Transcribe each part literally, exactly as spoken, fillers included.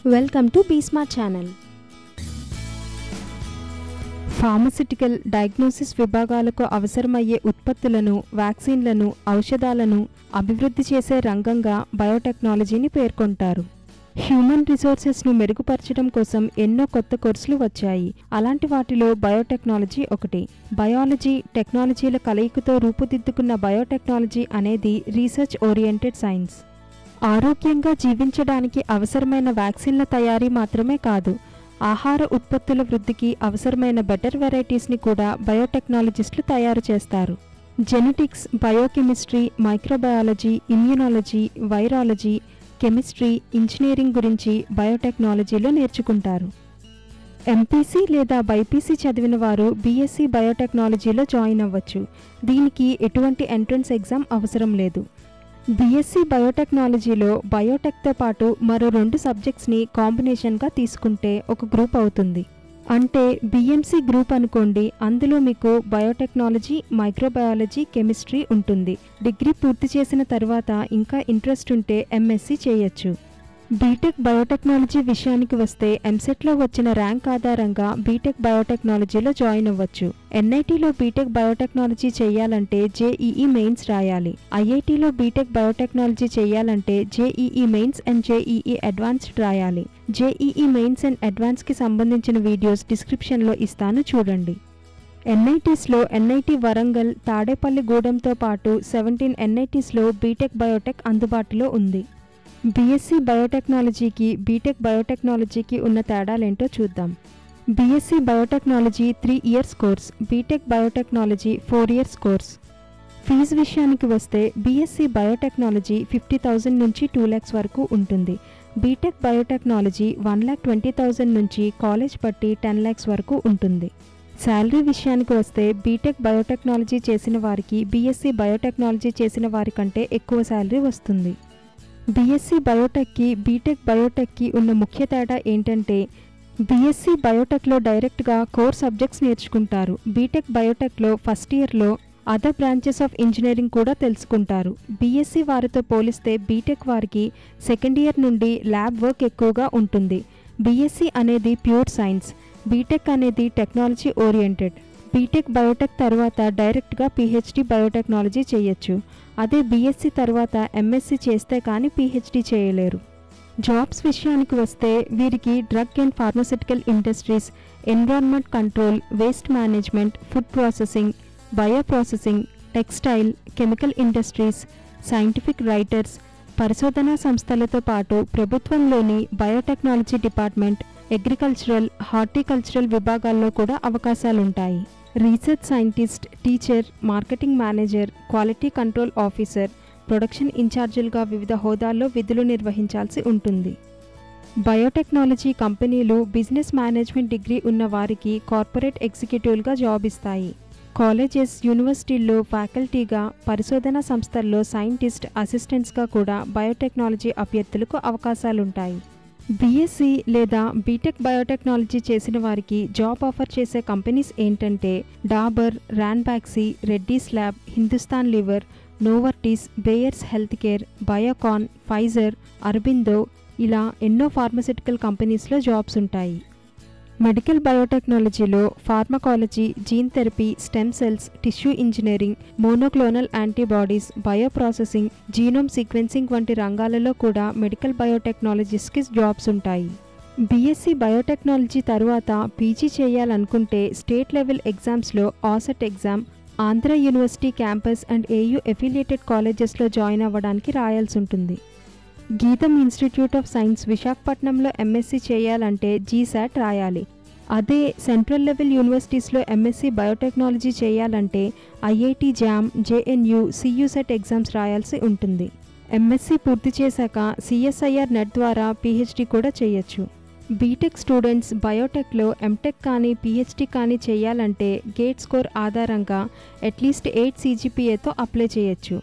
Welcome to Be Smart channel. Pharmaceutical diagnosis విభాగాలకు అవసరమయ్యే ఉత్పత్తులను, వ్యాక్సిన్లను, ఔషధాలను అభివృద్ధి చేసే రంగంగా బయోటెక్నాలజీని పేర్కొంటారు. హ్యూమన్ రిసోర్సెస్ను మెరుగుపరచడం కోసం ఎన్నో కొత్త కోర్సులు వచ్చాయి. అలాంటి వాటిలో బయోటెక్నాలజీ ఒకటి. బయాలజీ, టెక్నాలజీల కలయికతో రూపుదిద్దుకున్న బయోటెక్నాలజీ అనేది రీసెర్చ్ ఓరియంటెడ్ సైన్స్. ఆరోగ్యంగా జీవించడానికి అవసరమైన వ్యాక్సిన్ల తయారీ మాత్రమే కాదు, ఆహార ఉత్పత్తుల వృద్ధికి అవసరమైన బెటర్ వెరైటీస్ని కూడా బయోటెక్నాలజిస్టులు తయారు చేస్తారు. Genetics, biochemistry, microbiology, immunology, virology, chemistry, engineering గురించి బయోటెక్నాలజీలో నేర్చుకుంటారు. ఎంపీసీ లేదా బైపీసీ చదివిన వారు బీఎస్సీ బయోటెక్నాలజీలో జాయిన్ అవ్వచ్చు. దీనికి ఎటువంటి ఎంట్రన్స్ ఎగ్జామ్ అవసరం లేదు. బీఎస్సీ బయోటెక్నాలజీలో బయోటెక్తో పాటు మరో రెండు సబ్జెక్ట్స్ని కాంబినేషన్గా తీసుకుంటే ఒక గ్రూప్ అవుతుంది. అంటే బీఎంసీ గ్రూప్ అనుకోండి. అందులో మీకు బయోటెక్నాలజీ, మైక్రోబయాలజీ, కెమిస్ట్రీ ఉంటుంది. డిగ్రీ పూర్తి చేసిన తర్వాత ఇంకా ఇంట్రెస్ట్ ఉంటే ఎంఎస్సీ చేయొచ్చు. బీటెక్ బయోటెక్నాలజీ విషయానికి వస్తే ఎంసెట్లో వచ్చిన ర్యాంక్ ఆధారంగా బీటెక్ బయోటెక్నాలజీలో జాయిన్ అవ్వచ్చు. ఎన్ఐటీలో బీటెక్ బయోటెక్నాలజీ చేయాలంటే జేఈఈ మెయిన్స్ రాయాలి. ఐఐటీలో బీటెక్ బయోటెక్నాలజీ చేయాలంటే JEE mains and JEE advanced రాయాలి. జేఈఈ మెయిన్స్ అండ్ అడ్వాన్స్కి సంబంధించిన వీడియోస్ డిస్క్రిప్షన్లో ఇస్తాను, చూడండి. ఎన్ఐటీస్లో ఎన్ఐటీ వరంగల్, తాడేపల్లిగూడెంతో పాటు సెవెంటీన్ ఎన్ఐటీస్లో బీటెక్ బయోటెక్ అందుబాటులో ఉంది. బీఎస్సీ బయోటెక్నాలజీకి బీటెక్ బయోటెక్నాలజీకి ఉన్న తేడాలేంటో చూద్దాం. BSc biotechnology three years course, BTech biotechnology four years course. Fee విషయానికి వస్తే బీఎస్సీ బయోటెక్నాలజీ ఫిఫ్టీ థౌజండ్ నుంచి టూ ల్యాక్స్ వరకు ఉంటుంది. BTech biotechnology one lakh twenty thousand నుంచి కాలేజ్ బట్టి టెన్ ల్యాక్స్ వరకు ఉంటుంది. శాలరీ విషయానికి వస్తే బీటెక్ బయోటెక్నాలజీ చేసిన వారికి బీఎస్సీ బయోటెక్నాలజీ చేసిన వారి కంటే ఎక్కువ శాలరీ వస్తుంది. బీఎస్సీ బయోటెక్కి బీటెక్ బయోటెక్కి ఉన్న ముఖ్య తేడా ఏంటంటే బీఎస్సీ బయోటెక్లో డైరెక్ట్గా కోర్ సబ్జెక్ట్స్ నేర్చుకుంటారు. బీటెక్ బయోటెక్లో ఫస్ట్ ఇయర్లో అదర్ బ్రాంచెస్ ఆఫ్ ఇంజనీరింగ్ కూడా తెలుసుకుంటారు. బీఎస్సీ వారితో పోలిస్తే బీటెక్ వారికి సెకండ్ ఇయర్ నుండి ల్యాబ్ వర్క్ ఎక్కువగా ఉంటుంది. బీఎస్సీ అనేది ప్యూర్ సైన్స్, బీటెక్ అనేది టెక్నాలజీ ఓరియంటెడ్. బీటెక్ బయోటెక్ తర్వాత డైరెక్ట్గా పీహెచ్డీ బయోటెక్నాలజీ చేయొచ్చు. అదే బీఎస్సీ తర్వాత ఎంఎస్సీ చేస్తే కానీ పీహెచ్డీ చేయలేరు. జాబ్స్ విషయానికి వస్తే వీరికి drug and pharmaceutical industries, environment control, waste management, food processing, bio processing, textile, chemical industries, scientific writers, పరిశోధనా సంస్థలతో పాటు ప్రభుత్వంలోని బయోటెక్నాలజీ డిపార్ట్మెంట్, అగ్రికల్చరల్, హార్టికల్చరల్ విభాగాల్లో కూడా అవకాశాలుంటాయి. Research scientist, teacher, marketing manager, quality control officer, production ఇన్ఛార్జీలుగా వివిధ హోదాల్లో విధులు నిర్వహించాల్సి ఉంటుంది. బయోటెక్నాలజీ కంపెనీలు బిజినెస్ మేనేజ్మెంట్ డిగ్రీ ఉన్న వారికి కార్పొరేట్ ఎగ్జిక్యూటివ్లుగా జాబ్ ఇస్తాయి. కాలేజెస్, యూనివర్సిటీల్లో ఫ్యాకల్టీగా, పరిశోధనా సంస్థల్లో సైంటిస్ట్, అసిస్టెంట్స్గా కూడా బయోటెక్నాలజీ అభ్యర్థులకు అవకాశాలుంటాయి. బీఎస్సీ లేదా బీటెక్ బయోటెక్నాలజీ చేసిన వారికి జాబ్ ఆఫర్ చేసే కంపెనీస్ ఏంటంటే Dabur, Ranbaxy, Reddy's lab, Hindustan Lever, Novartis, Bayer's health care, Biocon, Pfizer, Aurobindo, ఇలా ఎన్నో ఫార్మస్యూటికల్ కంపెనీస్లో జాబ్స్ ఉంటాయి. మెడికల్ బయోటెక్నాలజీలో pharmacology, gene therapy, stem cells, tissue engineering, monoclonal antibodies, bioprocessing, genome sequencing వంటి రంగాలలో కూడా మెడికల్ బయోటెక్నాలజిస్ట్కి జాబ్స్ ఉంటాయి. బీఎస్సీ బయోటెక్నాలజీ తర్వాత పీజీ చేయాలనుకుంటే స్టేట్ లెవెల్ ఎగ్జామ్స్లో ఆసెట్ exam, Andhra university campus and AU affiliated కాలేజెస్లో జాయిన్ అవ్వడానికి రాయాల్సి ఉంటుంది. గీతం ఇన్స్టిట్యూట్ ఆఫ్ సైన్స్ విశాఖపట్నంలో ఎంఎస్సీ చేయాలంటే జీసాట్ రాయాలి. అదే సెంట్రల్ లెవెల్ యూనివర్సిటీస్లో ఎంఎస్సీ బయోటెక్నాలజీ చేయాలంటే IIT JAM, JNU, CUCET exams రాయాల్సి ఉంటుంది. ఎంఎస్సీ పూర్తి చేశాక సిఎస్ఐఆర్ నెట్ ద్వారా పీహెచ్డీ కూడా చేయొచ్చు. బీటెక్ స్టూడెంట్స్ బయోటెక్లో ఎంటెక్ కానీ పీహెచ్డీ కానీ చేయాలంటే గేట్ స్కోర్ ఆధారంగా అట్లీస్ట్ ఎయిట్ సీజీపీఏతో అప్లై చేయొచ్చు.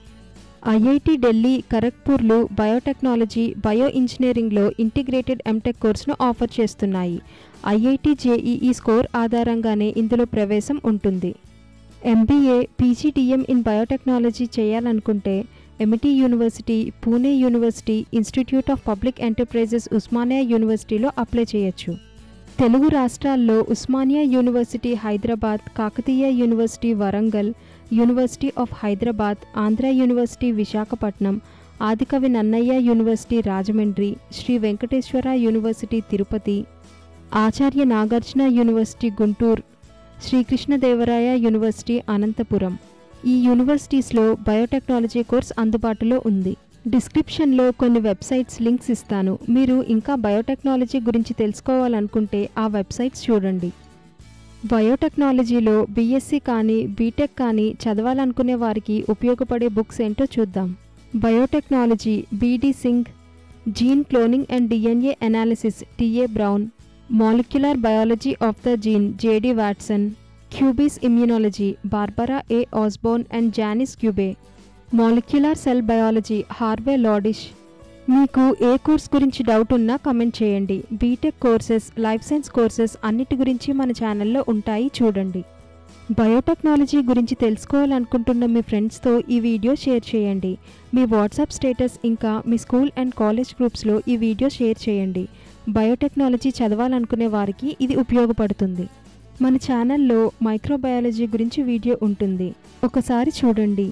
ఐఐటి ఢిల్లీ, ఖరగ్పూర్లు బయోటెక్నాలజీ, బయో ఇంజనీరింగ్లో ఇంటిగ్రేటెడ్ ఎంటెక్ కోర్సును ఆఫర్ చేస్తున్నాయి. ఐఐటి జేఈఈ స్కోర్ ఆధారంగానే ఇందులో ప్రవేశం ఉంటుంది. ఎంబీఏ, పీజీడీఎం ఇన్ బయోటెక్నాలజీ చేయాలనుకుంటే Amity university, Pune university, institute of public enterprises Osmania యూనివర్సిటీలో అప్లై చేయొచ్చు. తెలుగు రాష్ట్రాల్లో Osmania university Hyderabad, Kakatiya university Warangal, university of Hyderabad, Andhra university Visakhapatnam, Adikavi Nannaya university Rajahmundry, Sri Venkateswara university Tirupati, Acharya Nagarjuna university Guntur, Sri Krishnadevaraya university Anantapur. ఈ యూనివర్సిటీస్లో బయోటెక్నాలజీ కోర్స్ అందుబాటులో ఉంది. డిస్క్రిప్షన్లో కొన్ని వెబ్సైట్స్ లింక్స్ ఇస్తాను. మీరు ఇంకా బయోటెక్నాలజీ గురించి తెలుసుకోవాలనుకుంటే ఆ వెబ్సైట్స్ చూడండి. బయోటెక్నాలజీలో బీఎస్సీ కానీ బీటెక్ కానీ చదవాలనుకునే వారికి ఉపయోగపడే బుక్స్ ఏంటో చూద్దాం. Biotechnology BD Singh, gene cloning and DNA analysis TA Brown, molecular biology of the gene JD Watson, Kuby's immunology Barbara A Osborne and Janis Kuby, molecular cell biology Harvey Lodish. మీకు ఏ course గురించి doubt ఉన్నా comment చేయండి. BTech courses, life science courses అన్నిటి గురించి మన ఛానల్లో ఉంటాయి, చూడండి. బయోటెక్నాలజీ గురించి తెలుసుకోవాలనుకుంటున్న మీ ఫ్రెండ్స్తో ఈ వీడియో షేర్ చేయండి. మీ వాట్సాప్ స్టేటస్ ఇంకా మీ స్కూల్ అండ్ కాలేజ్ గ్రూప్స్లో ఈ వీడియో షేర్ చేయండి. బయోటెక్నాలజీ చదవాలనుకునే వారికి ఇది ఉపయోగపడుతుంది. మన ఛానల్లో మైక్రోబయాలజీ గురించి వీడియో ఉంటుంది, ఒకసారి చూడండి.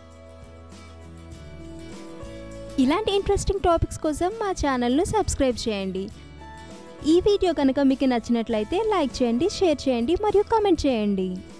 ఇలాంటి ఇంట్రెస్టింగ్ టాపిక్స్ కోసం మా ఛానల్ను సబ్స్క్రైబ్ చేయండి. ఈ వీడియో కనుక మీకు నచ్చినట్లయితే లైక్ చేయండి, షేర్ చేయండి మరియు కామెంట్ చేయండి.